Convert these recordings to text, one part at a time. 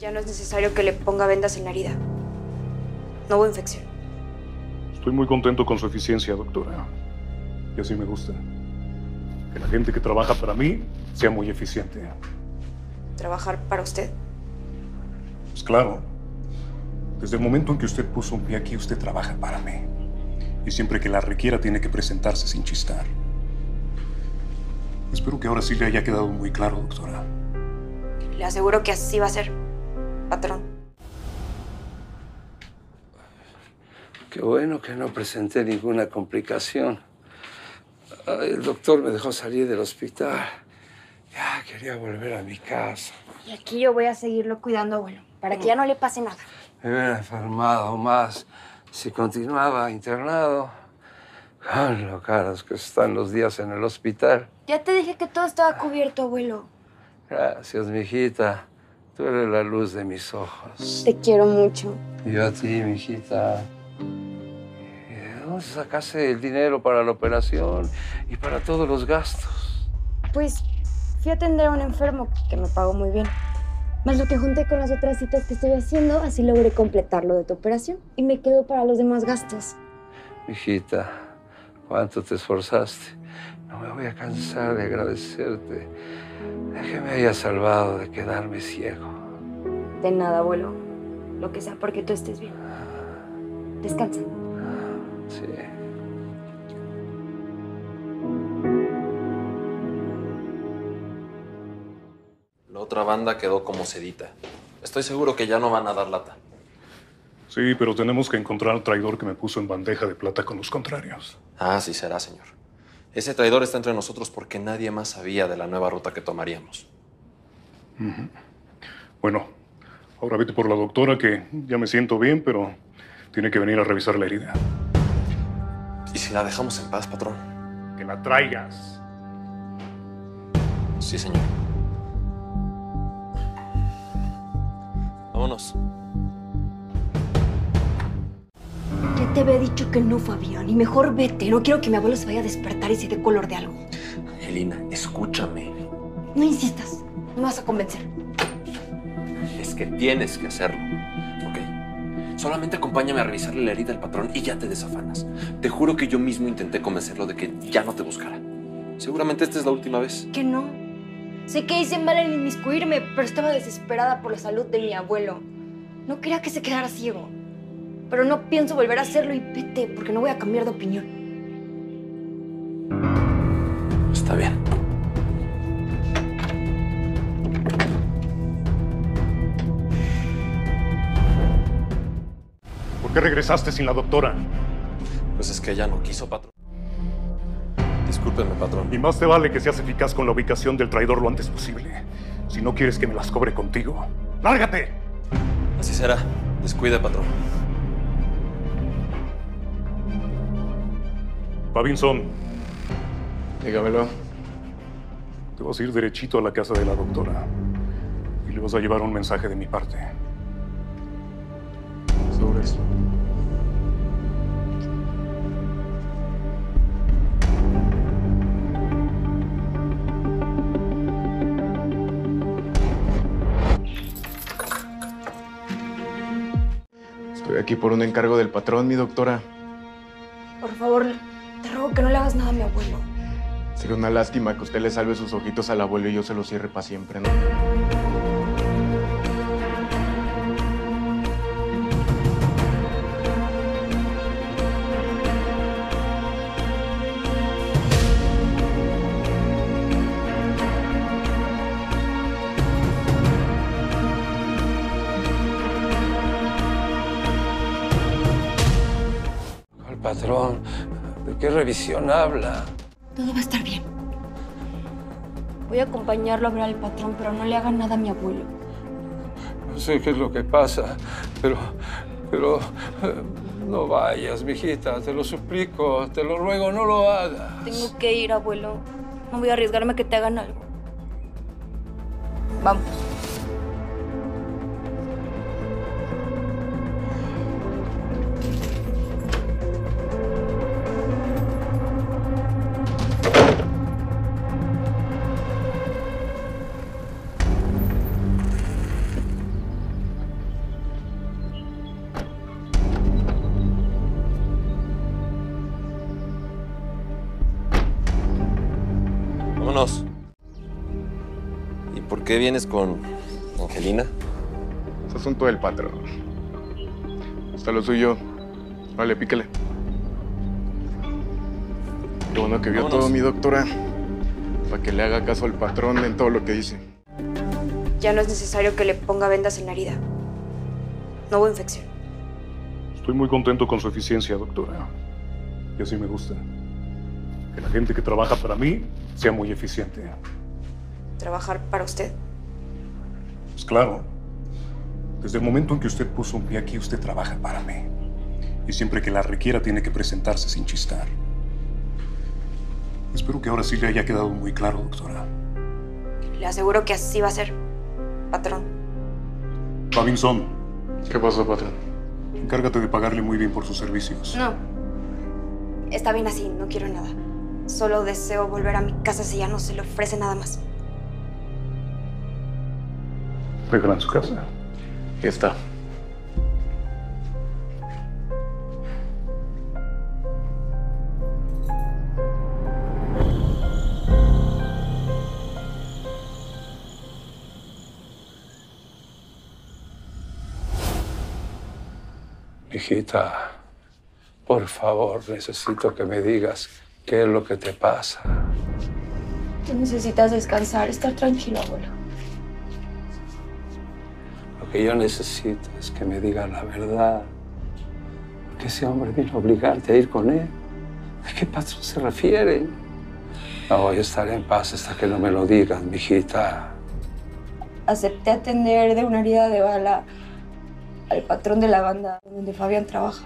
Ya no es necesario que le ponga vendas en la herida. No hubo infección. Estoy muy contento con su eficiencia, doctora. Y así me gusta. Que la gente que trabaja para mí sea muy eficiente. ¿Trabajar para usted? Pues claro. Desde el momento en que usted puso un pie aquí, usted trabaja para mí. Y siempre que la requiera, tiene que presentarse sin chistar. Espero que ahora sí le haya quedado muy claro, doctora. Le aseguro que así va a ser, patrón. Qué bueno que no presenté ninguna complicación. El doctor me dejó salir del hospital. Ya quería volver a mi casa. Y aquí yo voy a seguirlo cuidando, abuelo, para que ya no le pase nada. Me hubiera enfermado más si continuaba internado. Con lo caros que están los días en el hospital. Ya te dije que todo estaba cubierto, abuelo. Gracias, mijita. Tú eres la luz de mis ojos. Te quiero mucho. Y yo a ti, mijita. ¿Y de dónde sacaste el dinero para la operación y para todos los gastos? Pues fui a atender a un enfermo que me pagó muy bien. Más lo que junté con las otras citas que estuve haciendo, así logré completar lo de tu operación. Y me quedó para los demás gastos. Mijita, cuánto te esforzaste. No me voy a cansar de agradecerte de que me hayas salvado de quedarme ciego. De nada, abuelo. Lo que sea porque tú estés bien. Descansa. Sí. La otra banda quedó como sedita. Estoy seguro que ya no van a dar lata. Sí, pero tenemos que encontrar al traidor que me puso en bandeja de plata con los contrarios. Ah, sí será, señor. Ese traidor está entre nosotros porque nadie más sabía de la nueva ruta que tomaríamos. Bueno, ahora vete por la doctora, que ya me siento bien, pero tiene que venir a revisar la herida. ¿Y si la dejamos en paz, patrón? Que la traigas. Sí, señor. Vámonos. Ya te había dicho que no, Fabián. Y mejor vete. No quiero que mi abuelo se vaya a despertar y se dé color de algo. Angelina, escúchame. No insistas. No me vas a convencer. Es que tienes que hacerlo, ¿ok? Solamente acompáñame a revisarle la herida al patrón y ya te desafanas. Te juro que yo mismo intenté convencerlo de que ya no te buscara. Seguramente esta es la última vez. Que no. Sé que hice mal en inmiscuirme, pero estaba desesperada por la salud de mi abuelo. No quería que se quedara ciego. Pero no pienso volver a hacerlo y vete, porque no voy a cambiar de opinión. Está bien. ¿Por qué regresaste sin la doctora? Pues es que ella no quiso, patrón. Discúlpeme, patrón. Y más te vale que seas eficaz con la ubicación del traidor lo antes posible. Si no quieres que me las cobre contigo, ¡lárgate! Así será. Descuide, patrón. Babinson, Dígamelo. te vas a ir derechito a la casa de la doctora y le vas a llevar un mensaje de mi parte. Sobre eso. Estoy aquí por un encargo del patrón, mi doctora. Por favor, te ruego que no le hagas nada a mi abuelo. Sería una lástima que usted le salve sus ojitos al abuelo y yo se los cierre para siempre, ¿no? ¿Cuál patrón? ¿De qué revisión habla? Todo va a estar bien. Voy a acompañarlo a ver al patrón, pero no le hagan nada a mi abuelo. No sé qué es lo que pasa, pero no vayas, mijita, te lo suplico, te lo ruego, no lo hagas. Tengo que ir, abuelo. No voy a arriesgarme a que te hagan algo. Vamos. qué vienes con Angelina? Es asunto del patrón. Está lo suyo. Vale, píquele. Qué bueno que vio todo mi doctora. Para que le haga caso al patrón en todo lo que dice. Ya no es necesario que le ponga vendas en la herida. No hubo infección. Estoy muy contento con su eficiencia, doctora. Y así me gusta. Que la gente que trabaja para mí sea muy eficiente. ¿Trabajar para usted? Pues claro. Desde el momento en que usted puso un pie aquí, usted trabaja para mí. Y siempre que la requiera, tiene que presentarse sin chistar. Espero que ahora sí le haya quedado muy claro, doctora. Le aseguro que así va a ser, patrón. Robinson, ¿Qué pasó, patrón? encárgate de pagarle muy bien por sus servicios. No. Está bien así, no quiero nada. Solo deseo volver a mi casa si ya no se le ofrece nada más. Déjala en su casa. Aquí está. Hijita, por favor, necesito que me digas qué es lo que te pasa. Tú necesitas descansar, estar tranquilo, abuelo. Lo que yo necesito es que me digas la verdad. Porque ese hombre vino a obligarte a ir con él. ¿A qué patrón se refiere? No voy a estar en paz hasta que no me lo digas, mijita. Acepté atender de una herida de bala al patrón de la banda donde Fabián trabaja.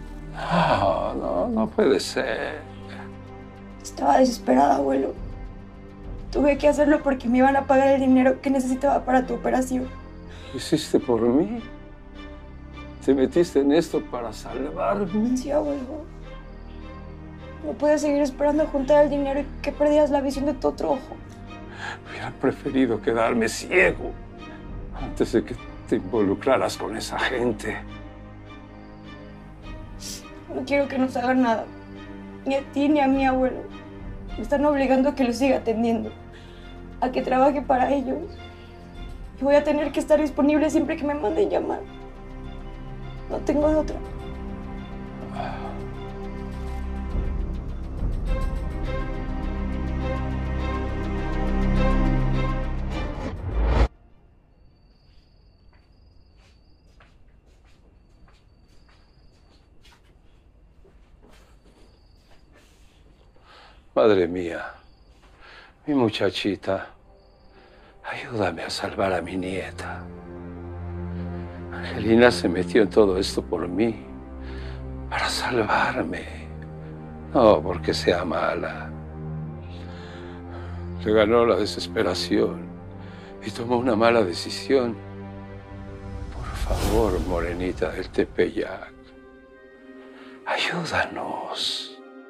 No puede ser. Estaba desesperada, abuelo. Tuve que hacerlo porque me iban a pagar el dinero que necesitaba para tu operación. ¿Lo hiciste por mí? ¿Te metiste en esto para salvarme? Sí, abuelo. No puedes seguir esperando a juntar el dinero y que perdías la visión de tu otro ojo. Hubiera preferido quedarme ciego antes de que te involucraras con esa gente. No quiero que nos hagan nada. Ni a ti ni a mi abuelo. Me están obligando a que lo siga atendiendo. A que trabaje para ellos. Y voy a tener que estar disponible siempre que me manden llamar. No tengo de otra. Madre mía, mi muchachita, ayúdame a salvar a mi nieta. Angelina se metió en todo esto por mí, para salvarme, no porque sea mala. Le ganó la desesperación y tomó una mala decisión. Por favor, morenita del Tepeyac, ayúdanos.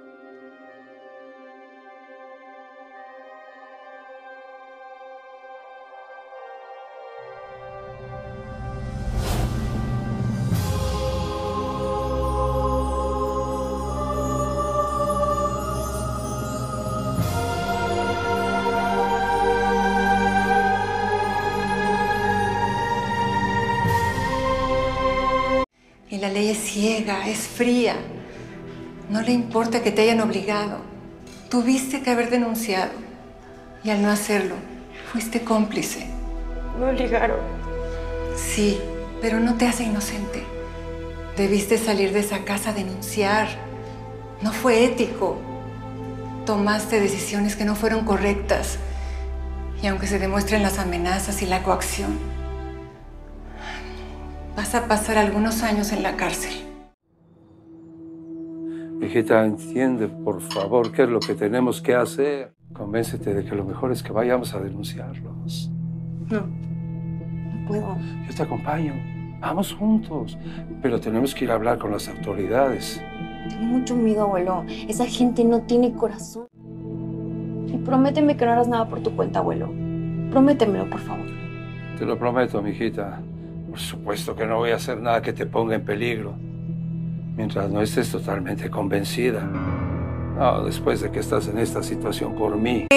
Y la ley es ciega, es fría. No le importa que te hayan obligado. Tuviste que haber denunciado. Y al no hacerlo, fuiste cómplice. Me obligaron. Sí, pero no te hace inocente. Debiste salir de esa casa a denunciar. No fue ético. Tomaste decisiones que no fueron correctas. Y aunque se demuestren las amenazas y la coacción, vas a pasar algunos años en la cárcel. Hijita, entiende, por favor, qué es lo que tenemos que hacer. Convéncete de que lo mejor es que vayamos a denunciarlos. No puedo. Yo te acompaño. Vamos juntos. Pero tenemos que ir a hablar con las autoridades. Tengo mucho miedo, abuelo. Esa gente no tiene corazón. Y prométeme que no harás nada por tu cuenta, abuelo. Prométemelo, por favor. Te lo prometo, mijita. Por supuesto que no voy a hacer nada que te ponga en peligro. Mientras no estés totalmente convencida. No, después de que estás en esta situación por mí.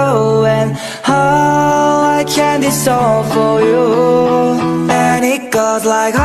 I can this all for you, and it goes like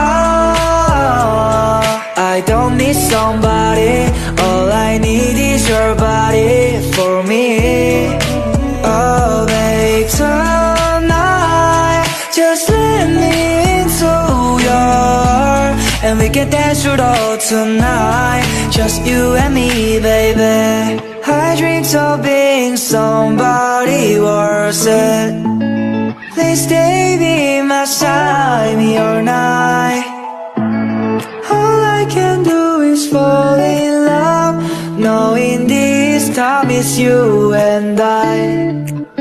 I don't need somebody, all I need is your body for me. Oh babe, tonight just let me into your heart, and we can dance through all tonight, just you and me, baby. I dreamed of being somebody worth it. Please stay be my side, me or night. All I can do is fall in love, knowing this time is you and I.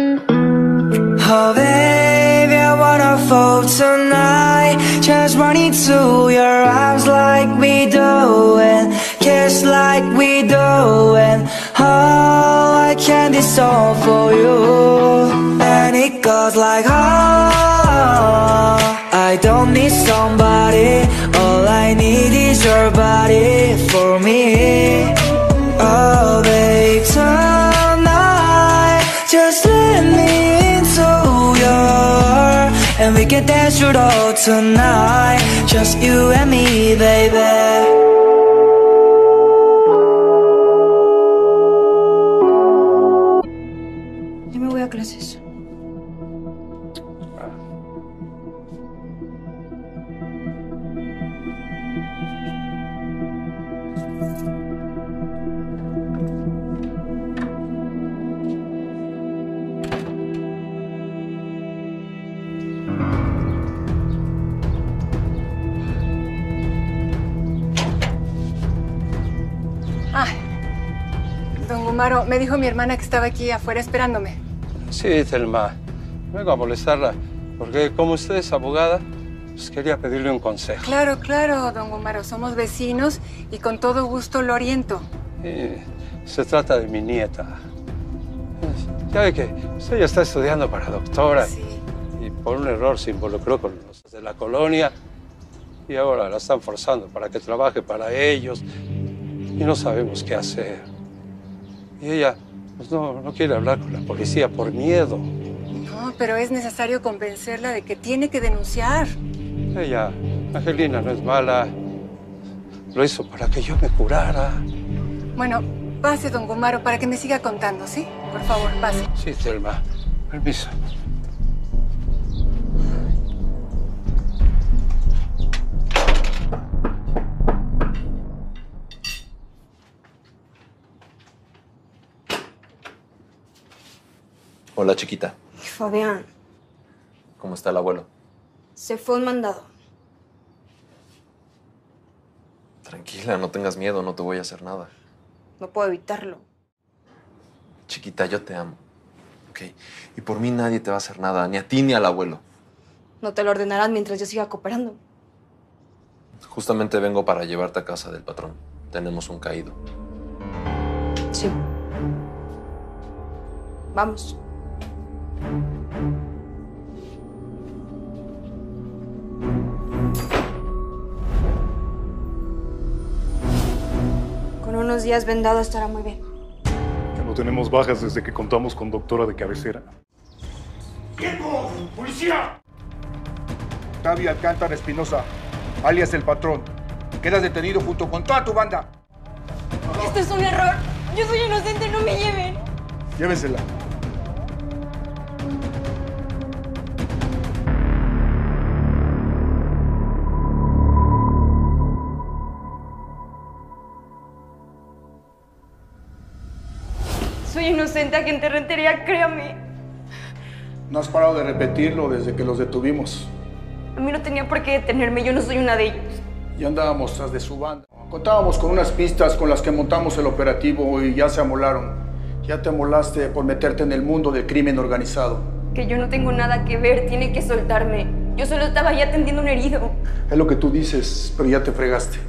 Oh baby, I wanna fall tonight, just run into your arms like we do, and kiss like we do, and oh, I can this all for you, and it goes like I don't need somebody, all I need is your body for me. Oh babe, tonight just let me into your heart, and we can dance through all tonight, just you and me, baby. Yo me voy a clases. Don Gumaro, me dijo mi hermana que estaba aquí afuera esperándome. Sí, Thelma. Vengo a molestarla porque como usted es abogada, pues quería pedirle un consejo. Claro, claro, don Gumaro. Somos vecinos y con todo gusto lo oriento. Se trata de mi nieta. Ya ve que usted ya está estudiando para doctora. Sí. Y por un error se involucró con los de la colonia. Y ahora la están forzando para que trabaje para ellos. Y no sabemos qué hacer. Y ella pues no quiere hablar con la policía por miedo. No, pero es necesario convencerla de que tiene que denunciar. Ella, Angelina, no es mala. Lo hizo para que yo me curara. Bueno, pase, don Gumaro, para que me siga contando, ¿sí? Por favor, pase. Sí, Thelma. Permiso. Hola, chiquita. Fabián, ¿Cómo está el abuelo? se fue un mandado. Tranquila, no tengas miedo, no te voy a hacer nada. No puedo evitarlo. Chiquita, yo te amo, ¿ok? Y por mí nadie te va a hacer nada, ni a ti ni al abuelo. No te lo ordenarán mientras yo siga cooperando. Justamente vengo para llevarte a casa del patrón. Tenemos un caído. Sí. Vamos. Con unos días vendado estará muy bien. Ya no tenemos bajas desde que contamos con doctora de cabecera. ¡Tiempo! ¡Policía! Octavio Alcántara Espinosa, alias El Patrón. Quedas detenido junto con toda tu banda. Esto es un error. Yo soy inocente, no me lleven. Llévensela. Soy inocente, agente Rentería, créame. No has parado de repetirlo desde que los detuvimos. A mí no tenía por qué detenerme, yo no soy una de ellos. Y andábamos tras de su banda. Contábamos con unas pistas con las que montamos el operativo y ya se amolaron. Ya te amolaste por meterte en el mundo del crimen organizado. Que yo no tengo nada que ver, tiene que soltarme. Yo solo estaba ahí atendiendo a un herido. Es lo que tú dices, pero ya te fregaste.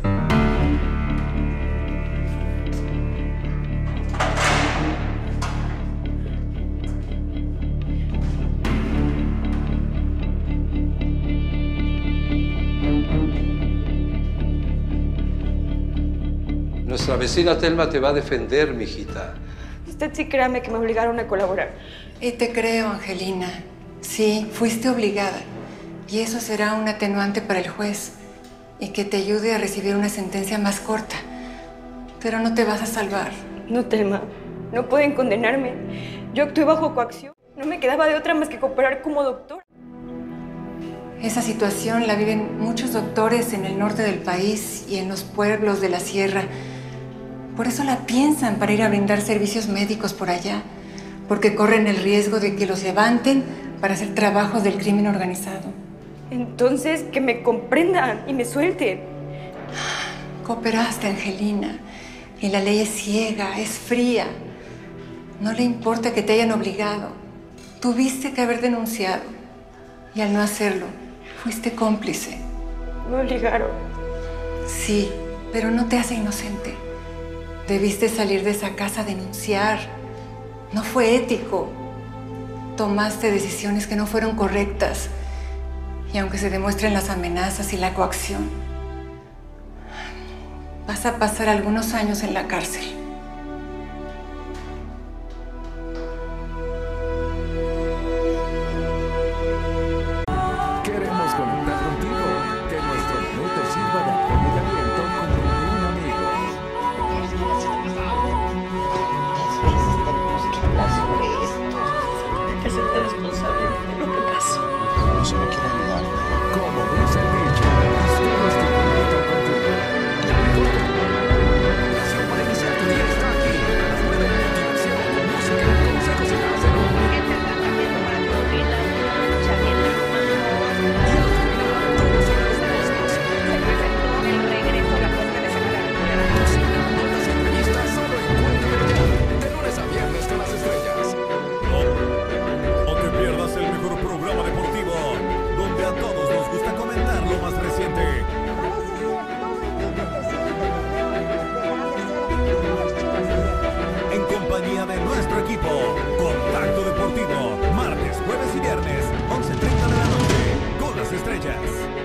Nuestra vecina Telma te va a defender, mijita. Usted sí créame que me obligaron a colaborar. Y te creo, Angelina. Sí, fuiste obligada. Y eso será un atenuante para el juez. Y que te ayude a recibir una sentencia más corta. Pero no te vas a salvar. No, Telma. No pueden condenarme. Yo actué bajo coacción. No me quedaba de otra más que cooperar como doctor. Esa situación la viven muchos doctores en el norte del país y en los pueblos de la sierra. Por eso la piensan para ir a brindar servicios médicos por allá. Porque corren el riesgo de que los levanten para hacer trabajos del crimen organizado. Entonces, que me comprendan y me suelten. Cooperaste, Angelina. Y la ley es ciega, es fría. No le importa que te hayan obligado. Tuviste que haber denunciado. Y al no hacerlo, fuiste cómplice. Me obligaron. Sí, pero no te hace inocente. Debiste salir de esa casa a denunciar. No fue ético. Tomaste decisiones que no fueron correctas. Y aunque se demuestren las amenazas y la coacción, vas a pasar algunos años en la cárcel. Queremos conectar contigo. Que nuestro menú te sirva de acompañamiento como un amigo. Hay que hacerte responsable de lo que pasó. No se me quiere ayudar. Como dice el dicho, historias que conectan contigo. La mejor comunicación para iniciar tu día está aquí. A las 9 de la diversión, música, consejos y más de lo que te está cambiando para tu vida. Ya viene el regreso a la puerta de semana. Cocinando las entrevistas solo encuentra de lunes a viernes con las estrellas. No te pierdas el mejor programa deportivo, donde a todos nos gusta comentar lo más reciente. En compañía de nuestro equipo, Contacto Deportivo, martes, jueves y viernes, 11:30 de la noche, con las estrellas.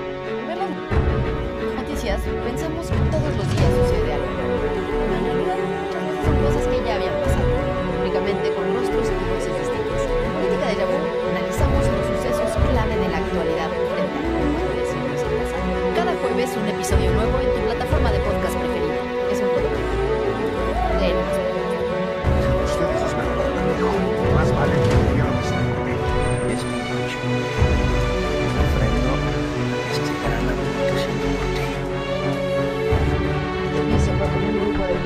Noticias, pensamos que todos los días sucede algo. Pero en realidad, muchas veces son cosas que ya habían pasado, únicamente con rostros y voces distintas. Política de Yahoo, analizamos los sucesos clave de la actualidad frente a lo que decimos en casa. Cada jueves un episodio nuevo en tu plataforma de podcast preferida. Es un producto. Léenos. Ustedes esperan lo mejor. Más vale que digamos es mi noche. Ofrendo este gran amor que siento por ti. Y se fue con un grupo de...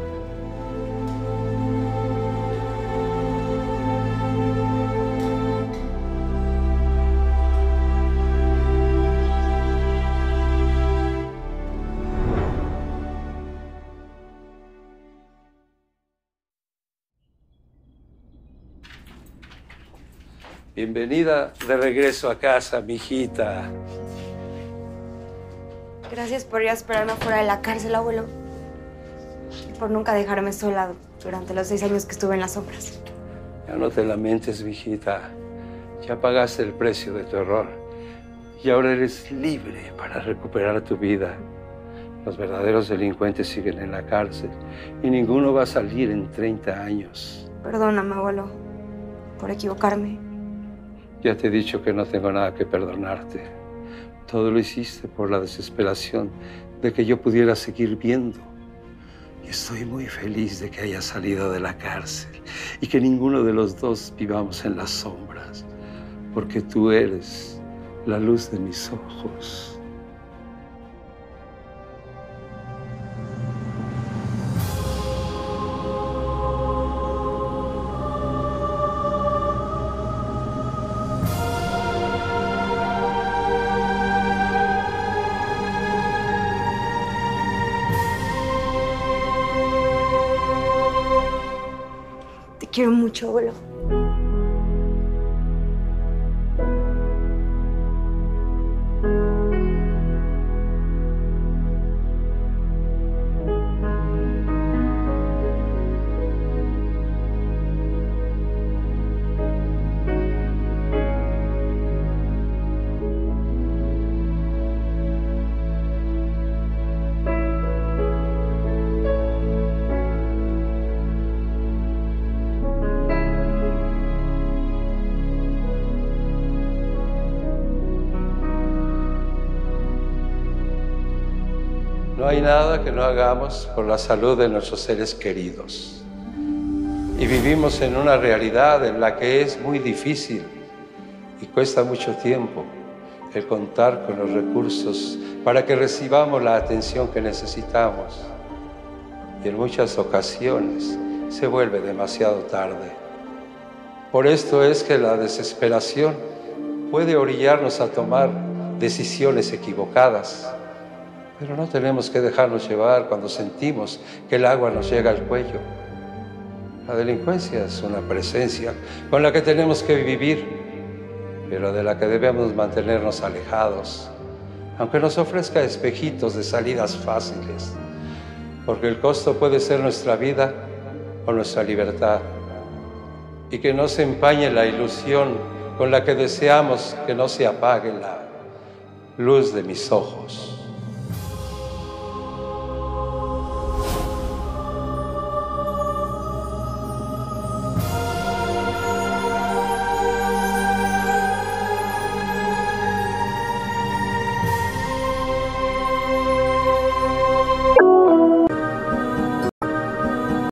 Bienvenida de regreso a casa, mijita. Gracias por ir a esperarme afuera de la cárcel, abuelo. Y por nunca dejarme sola durante los 6 años que estuve en las sombras. Ya no te lamentes, mijita. Ya pagaste el precio de tu error. Y ahora eres libre para recuperar tu vida. Los verdaderos delincuentes siguen en la cárcel y ninguno va a salir en 30 años. Perdóname, abuelo, por equivocarme. Ya te he dicho que no tengo nada que perdonarte. Todo lo hiciste por la desesperación de que yo pudiera seguir viendo. Y estoy muy feliz de que hayas salido de la cárcel y que ninguno de los dos vivamos en las sombras, porque tú eres la luz de mis ojos. Te quiero mucho, abuelo. No hay nada que no hagamos por la salud de nuestros seres queridos. Y vivimos en una realidad en la que es muy difícil y cuesta mucho tiempo el contar con los recursos para que recibamos la atención que necesitamos. Y en muchas ocasiones se vuelve demasiado tarde. Por esto es que la desesperación puede orillarnos a tomar decisiones equivocadas, pero no tenemos que dejarnos llevar cuando sentimos que el agua nos llega al cuello. La delincuencia es una presencia con la que tenemos que vivir, pero de la que debemos mantenernos alejados, aunque nos ofrezca espejitos de salidas fáciles, porque el costo puede ser nuestra vida o nuestra libertad, y que no se empañe la ilusión con la que deseamos que no se apague la luz de mis ojos.